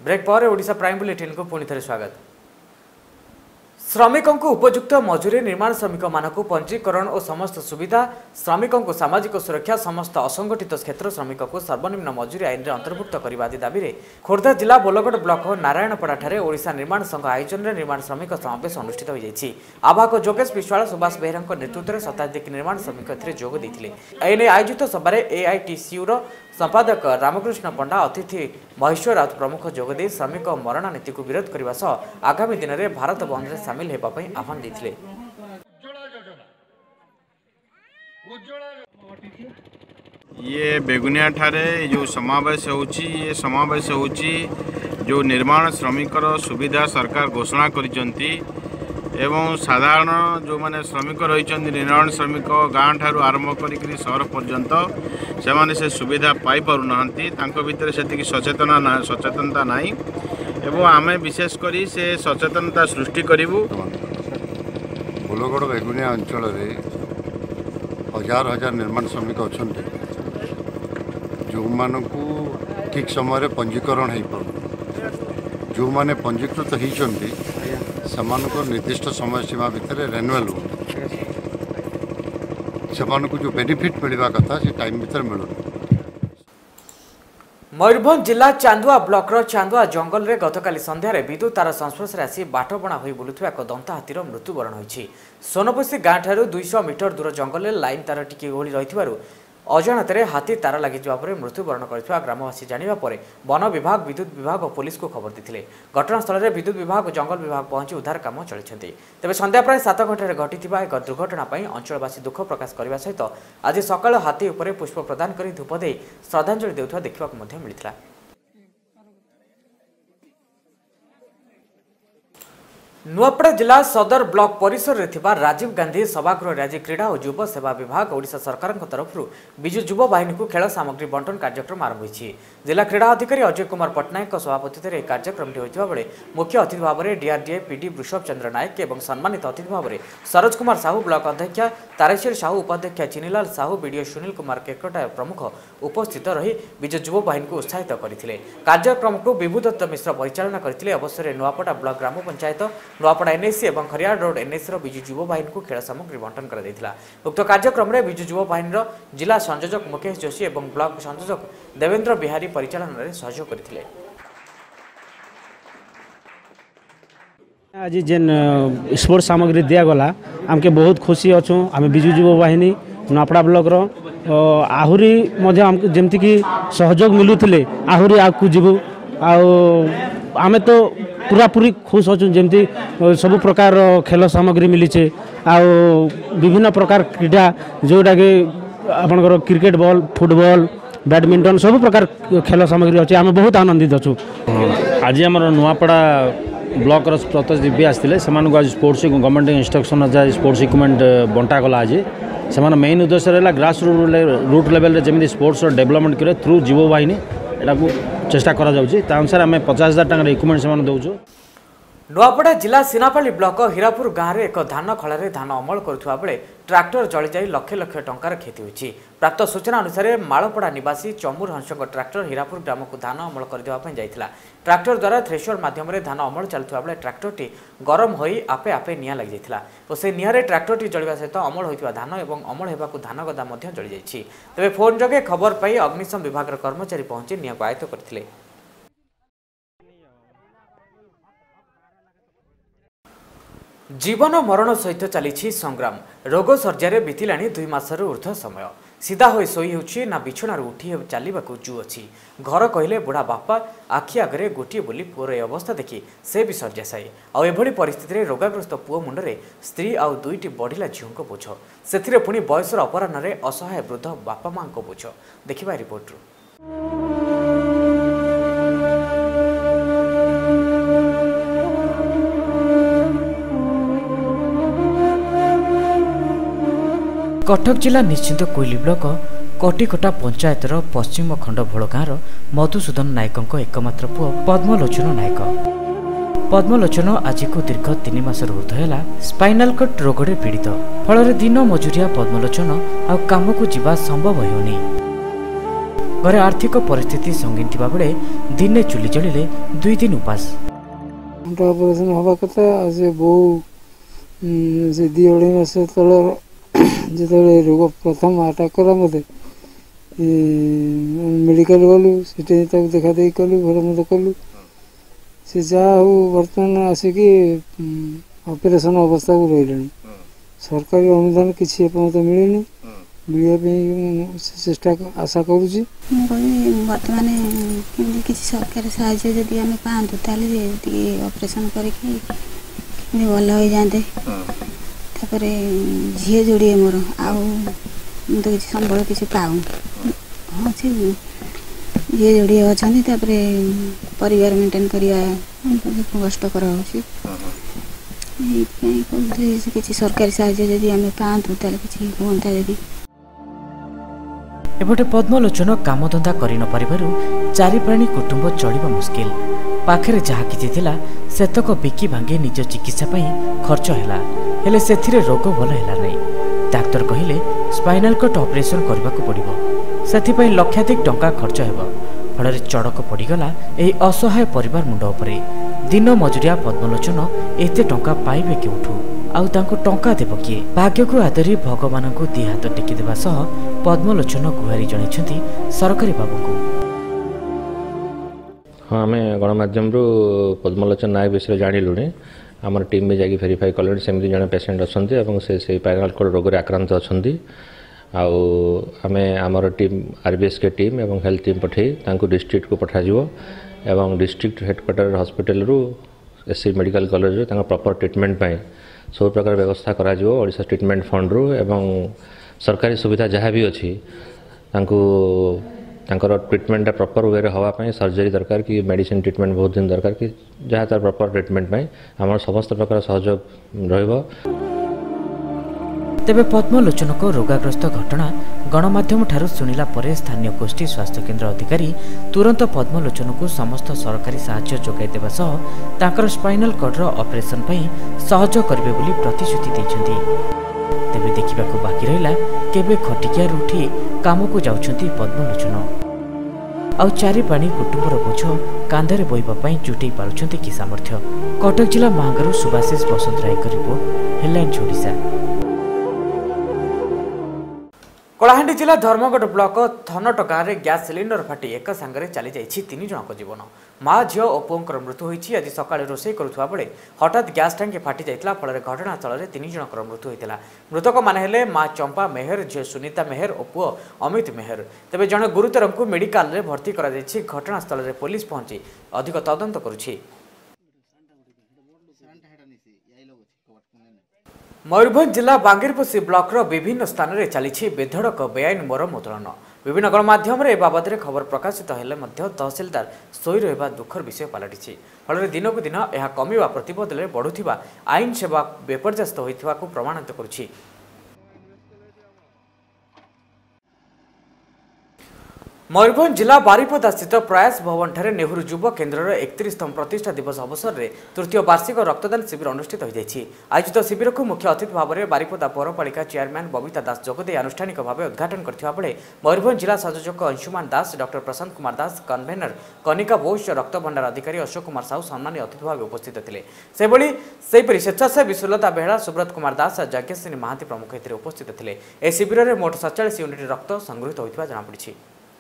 Break पर Odisha prime bulletin को पुणी थे स्वागत। श्रमिकों को उपयुक्त मजूरी निर्माण श्रमिक मानक पंजीकरण और समस्त सुविधा श्रमिकों को सामाजिक सुरक्षा समस्त असंगठित क्षेत्र श्रमिक को सर्वनिम्न मजूरी आईन में अंतर्भुक्त करने आदि दाबी खोर्धा जिला बोलगड़ ब्लॉक नारायणपड़ा ओडिशा निर्माण संघ आयोजन में निर्माण श्रमिक समावेश अनुष्ठित हो जाएगी। आवाहक जोगेश विश्वाल सुभाष बेहरा नेतृत्व में शताधिक निर्माण श्रमिक जोग देते। एने आयोजित सभार एआईटीसीयू संपादक रामकृष्ण पंडा अतिथि महेश्वर राउत प्रमुख जोगदे श्रमिक मरणा नीति को विरोध करने सह आगामी दिन में भारत बंद में सामिल होगापी आह्वान देते। ये बेगुनिया ठारे जो समावेश होची ये समावेश होची जो निर्माण श्रमिकर सुविधा सरकार घोषणा करिसंती एवं साधारण जो माने श्रमिक रही निर्माण श्रमिक गाँव ठारू आरंभ करी सहर पर्यंत से सुविधा पाई पारु भितर से सचेतनता नहीं एवं आम विशेषकर से सचेतनता सृष्टि करूँ। बोलगड़ बेगुनिया अंचल हजार हजार निर्माण श्रमिक अच्छा जो मानू ठीक समय पंजीकरण हो पार जो माने पंजीकृत होती निर्दिष्ट समय सीमा भितर रेनुअल को जो बेनिफिट मिलवा कथा से टाइम भितर मिलू। मयूरभंज जिला चांदुआ ब्लॉक चांदुआ जंगल में गतकाली संध्यारे विद्युत तार संस्पर्श आसी बाटबणा हो बुलुवा एक दंता हाथीर मृत्युवरण होती। सोनपसी गाँव ठारू 200 मीटर दूर जंगल में लाइन तार टिके ओहली रही अजाणत हाथी तार लगी मृत्युवरण कर ग्रामवासी जाना पर वन विभाग विद्युत विभाग और पुलिस को खबर देते। घटनास्थल में विद्युत विभाग और जंगल विभाग पहुंची उद्धार काम चलती। तेज संध्या प्राय 7 घंटे घटी एक दुर्घटना अंचलवासी दुख प्रकाश करने सहित आज सकाल हाथी उपर पुष्प प्रदान कर धूप दे श्रद्धांजलि देउथवा देखा मिलता। नुआपड़ा जिला सदर ब्लॉक परिसर में थिबा राजीव गांधी सभागृह राज्य क्रीड़ा और युव सेवा विभाग ओडिशा सरकार तरफ विजु युव बाहिनी को खेल सामग्री बंटन कार्यक्रम आरंभ होइछि। जिला क्रीड़ा अधिकारी अजय कुमार पट्टनायक सभापति में कार्यक्रम होता बेले मुख्य अतिथि भाव में डीआरडीए पीडी वृषभ चंद्र नायक और सम्मानित अतिथि भाव में सरोज कुमार साहू ब्लॉक अध्यक्षा तारेश्वर साहू उपाध्यक्षा चिनीलाल साहू बीडीओ सुनील कुमार केकटा प्रमुख उपस्थित रही विजु युव बाहिनी को उत्साहित करते। कार्यक्रम को विभू दत्त मिश्र परिचालना करते। अवसर में नुआपड़ा ब्लॉक ग्राम पंचायत नुआपड़ा एनएसी और खरियार रोड एनएसी विजु युव बाहिनी को खेल सामग्री बंटन कर उक्त कार्यक्रम में विजु युव बाहिनी जिला संयोजक मुकेश जोशी और ब्लॉक संयोजक देवेंद्र बिहारी परिचालन में सहयोग करते। आज जेन स्पोर्ट्स सामग्री दिगला आमके बहुत खुशी अच्छु। आम विजु युव बाहिनी नुआपड़ा ब्लॉक आहरी जमती कि सहयोग मिलुले आहरी आगू जीवु आमे तो पूरा पूरी खुश अच्छु। जमती सब प्रकार खेल सामग्री मिली विभिन्न प्रकार क्रीड़ा जोटा कि आपनकर क्रिकेट बॉल फुटबॉल बैडमिंटन सब प्रकार खेल सामग्री अच्छे आम बहुत आनंदित अच्छु। आज आम नुआपड़ा ब्लॉक प्रतिनिधि आसते से आज स्पोर्ट्स गवर्नमेंट इंस्ट्रक्शन आज स्पोर्ट्स इक्विपमेंट बंटागला। आज से मेन उद्देश्य रहा ग्रास रूट लेवल जमी स्पोर्ट्स डेवलपमेंट करे थ्रू युव बाहिनी यहाँ को चेष्टा करा अनुसार आम 50,000 टकर इक्विपमेंट से दौचु। नुआपड़ा जिला सीनापाली ब्लॉक हीरापुर गाँव में एक धान खल में धान अमल करुवा बेले ट्राक्टर जली जाई लक्ष लक्ष टंकार क्षति होती। प्राप्त सूचना अनुसार मालपड़ा निवासी चमुर हंसक ट्राक्टर हीरापुर ग्राम को धान अमल करदेवाई जाइथिला। ट्राक्टर द्वारा थ्रेशर माध्यम धान अमल चलुवा बेले ट्राक्टरटी गरम होई आपे आपे निया लग जाइथिला और से नियारे ट्राक्टरटी जलिबा सहित अमल होइतिबा धान एवं अमल हेबाकु धान गदा मध्य जली जाइछि। तबे फोन जगे खबर पाई अग्निशम विभाग कर्मचारी पहुंची निया को आयत्त करथिले। जीवन मरण सहित चली संग्राम रोग सर्जारे बीतिला 2 मासर ऊर्ध्व समय सीधा हो शोई होछि ना बिछणार उठी चलवाक जू अच्छी। घर कहले बुढ़ा बापा आखि आगे गोटे बोली पुअर ए अवस्था देखी से भी शଯ୍याशायी आभली परिस्थिति में रोगाग्रस्त पुओ मुंडे स्त्री आउ 2टी बढ़िला झील बोझ से पुणी बयसर अपराह्न असहाय वृद्ध बापा माँ बोझ देखा रिपोर्ट। कटक जिला निश्चिंत कोइली ब्लॉक कटिकटा पंचायतर पश्चिम खंड भोल गाँव मधुसूदन नायकों एकमात्र पुओ पद्मलोचन नायक। पद्मलोचन आज को दीर्घ 3 मासर ऊर्ध्व है स्पाइनाल कट रोगरे पीड़ित फल दिन मजुरिया पद्मलोचन आ काम को जीवा संभव होनी। घरे आर्थिक परिस्थिति संगीन थिबा बेले दिने चुली जलिले 2 दिन उपास ऑपरेशन हवा कथा से बहु से 2-2.5 मास तले जो रोग प्रथम अटैक करा मते मेडिकल गलु से देखा दे कलु भर मत कलु से जा बर्तमान आसिक ऑपरेशन अवस्था को रही सरकारी अनुदान किसी मिलनी मिलने चेष्टा आशा करुँच बर्तमान किसी सरकारी साहाय्य जदि आम पातु ऑपरेशन करके भल हो जाते झील जोड़े मोर आउ तो किसी संबल किसी पाऊँ हाँ से झील जोड़े अच्छा परिवार मेंटेन करवा कष्टकर किसी सरकारी साहाय्य जदि आम पातु किसी हाँ जदि एपटे पद्मलोचन कामधंदा करि न परिबारु चारि प्राणी कुटुंब चलिबा मुस्किल पाखरे जहा किछि थिला सेतक बिकी भांगे निज चिकित्सा पई खर्च हैला हेले सेथिरे रोग भल हैला नै डाक्टर कहिले स्पाइनल कट ऑपरेशन करबाकू पड़िबो सेथि पई लक्षाधिक टंका खर्च हेबो फଳରେ चड़क पड़ीगला एही असहाय परिवार मुंड उपरे दिन मजुरिया पद्मलोचन एते टंका पाइबे केउठू आउ तांको टंका देबो किए भाग्यकू आदरी भगवान को दी हाथ टेकी देबा सह पद्मलोचन गुहारी जणाइछन्ती सरकारी बाबू को हाँ आम गणमाध्यम पद्मलोचन नायक विषय जाणिलुणी आम टीम भी जाकि भेरीफाई कले सेमती जड़े पेसेंट अच्छा से स्पाइनल कॉर्ड रोग आक्रांत अच्छा आम आमर टीम आरबीएस के टीम एवं हेल्थ टीम पठे डिस्ट्रिक्ट को पठाଯିव एवं डिस्ट्रिक्ट हेडक्वार्टर हॉस्पिटल रु SC medical college proper treatment पाई सब प्रकार व्यवस्था करा ओडिशा ट्रीटमेंट फंड रु एवं सरकारी सुविधा जहाँ भी अच्छी ट्रीटमेंट प्रॉपर वे हाँपाई सर्जरी दरकार कि मेडिसिन ट्रीटमेंट बहुत दिन दरकार कि जहाँ तार प्रॉपर ट्रीटमेंट पाई आम समस्त प्रकार सहयोग रहिबो। तेबे पद्मलोचन को रोगाग्रस्त घटना गणमाध्यम ठारू सुनिला परे स्थानीय गोष्ठी स्वास्थ्य केन्द्र अधिकारी तुरंत पद्मलोचन को समस्त सरकारी साहाय्य जोगाई देबा सह ताकर स्पाइनल कॉर्ड ऑपरेशन पई सहयोग करिवे बोली प्रतिश्रुति दैछन्ती। तेबे देखिबाकू बाकी रहिला केबे खटिकिया उठी काम को जाउछन्ती पद्मलोचन आउ चारि प्राणी कुटुंबर बोझ कांधरे बोइबा पई जुटै पारुछन्ती कि सामर्थ्य। कटक जिला महांगारू सुभाषिष बसंत राय को रिपोर्ट हेडलाइन्स ओडिशा। कलाहांडी जिला धर्मगढ़ ब्लॉक थनट गाँव में गैस सिलिंडर फाटी एक सांगे चली जाइए 3 जनक जीवन माँ झील और पुओं मृत्यु होती आज सका रोषे करुवा बेले हठात गैस टांकी फाटी जाता फल घटनास्थल में 3 जनक मृत्यु होता। मृतक मैंने माँ चंपा मेहर झील सुनीता मेहर और पुओ अमित मेहर। तेज जड़े गुरुतर को मेडिकल में भर्ती कर घटनास्थल में पुलिस पहुंची अधिक तदंत करुछि। मयूरभंज जिला बांगीरपोशी ब्लॉक विभिन्न स्थान में चली बेधड़क बेआईन मरम उत्तोलन विभिन्न गणमाध्यम ए बाबद खबर प्रकाशित हेले तहसिलदार शोई रहा दुखर विषय पलटि फल दिनकू दिन यह कमिवा प्रतिबदले बढ़ुवा आईन सेवा बेपर्यास्त होता प्रमाणित करुछि। मयूरभंज जिला बारिपदा स्थित प्रयास भवन ठारे नेहरू युव केन्द्र 31तम प्रतिष्ठा दिवस अवसर में तृतीय वार्षिक रक्तदान शिविर अनुष्ठित होती। आयोजित शिविर को मुख्य अतिथि भाव में बारिपदा पौरपालिका चेयरमैन बबिता दास जोगदे आनुष्ठानिक भाव उद्घाटन करथिबा बेले मयूरभंज जिला संयोजक अंशुमान दास डॉक्टर प्रशांत कुमार दास कन्वेनर कनिका बोस रक्त भंडार अधिकारी अशोक कुमार साहू सम्मानित अतिथि भाव उपस्थित थे। सेहीपरि स्वेच्छासेवी विश्वलता बेहरा सुब्रत कुमार दास यज्ञश्री महांती प्रमुख उपस्थित थे। ए शिविर में मोट 47 यूनिट रक्त संगृहित होता जमापड़ी।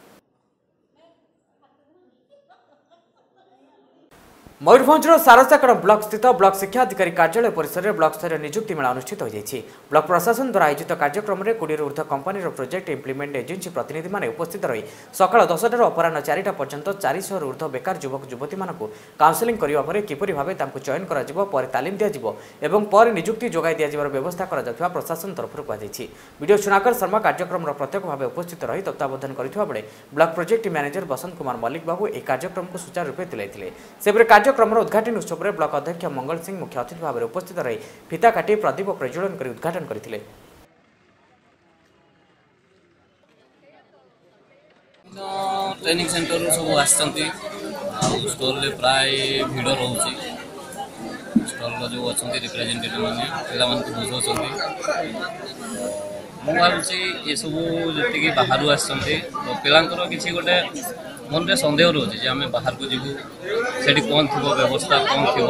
मयूरभंज सारसाकड़ ब्लॉक स्थित ब्लॉक शिक्षा अधिकारी कार्यालय परिसर में ब्लॉक स्तरीय नियुक्ति मेला अनुष्ठित होती। ब्लॉक प्रशासन द्वारा आयोजित कार्यक्रम में 20 ऊर्ध्व कंपनी प्रोजेक्ट इम्प्लीमेंट एजेंसी प्रतिनिधि माने उपस्थित रही सकाल 10 अपराह 4टा पर्यंत 400 ऊर्ध्व बेकार युवक युवती काउंसेलिंग करने किपरि भावे चयन कर तालीम दिज्व एवं पर नियुक्ति जोगाई दिजार व्यवस्था कर प्रशासन तरफ कहुई। वीडियो सुनाकर शर्मा कार्यक्रम प्रत्यक्ष भाव उपस्थित रही तत्वावधान करथिबा बेले block project manager Basant Kumar Mallik बाबू यह कार्यक्रम को सुचारू रूपे तुलाई। कार्यक्रम उद्घाटन उत्सव में ब्लॉक अध्यक्ष मंगल सिंह मुख्य अतिथि भाव में उपस्थित रही फिता काटी प्रदीप प्रज्वलन कर उद्घाटन करथिले। ट्रेनिंग सेंटर सब आसचंती स्टॉल ले प्राय भीड़ रोचे स्टॉल जो अच्छा रिप्रेजेंटेटिव मैंने बुझाऊँ भावुँ ये सब जी बाहर आसते तो पिलांकर किसी गोटे मन में सन्देह रोचे आम बाहर को जीवु से कौन थी व्यवस्था कौन थी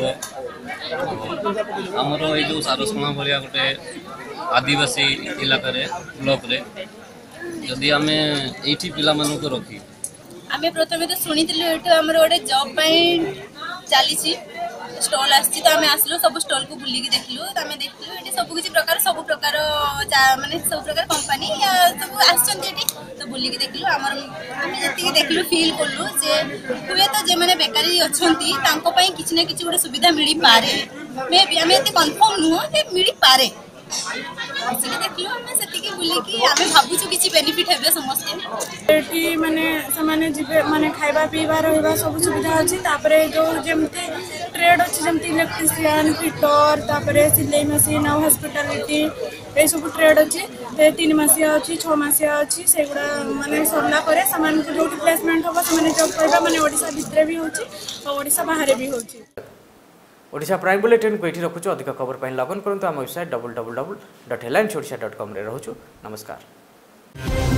नमर ये जो सारसुणा भाया गोटे आदिवासी इलाकार ब्लॉक रे जदि आम ये पिला रखी आम प्रथम तो शुणी गोटे जॉब चली स्टॉल आसी तो आम आसलु सब स्टॉल को बुलिकी देखलु तो आम देखलु ये सब किसी प्रकार माने सब प्रकार कंपनी या सब आसछन्ती तो बुलिकी देखलु आमर आम जति देखलु फील कलु जे हुए तो जे माने बेकारी अछन्ती तांको पई किछि ना किछि गोटे सुविधा मिली पारे मे भी आम एते कंफर्म नुह जे मिली पारे आसिक देखलु आम सेतिकी बुलिकी आम भाबुछु किछि बेनिफिट हेबे समस्ते एटी माने समाने जिबे माने खाइबा पीबा रहबा सब सुविधा अछि तापरे जो जेमते ट्रेड अच्छी जमी इलेक्ट्रीशियन फिटर तापर सिलाई मशीन आ हॉस्पिटैलिटी ये सब ट्रेड अच्छी 3 मासिया अच्छी 6 मासिया अच्छी से गुड़ा माने सरला परे सामान को जो प्लेसमेंट होबो से जॉब करबा माने ओडिसा भितर भी होची और ओडिसा बाहर भी होची। ओडिशा प्राइम बुलेटिन को एठी रखुछु अधिक खबर पई लगन करंतु हम वेबसाइट www.headlinesodisha.com रे रहउछु। नमस्कार।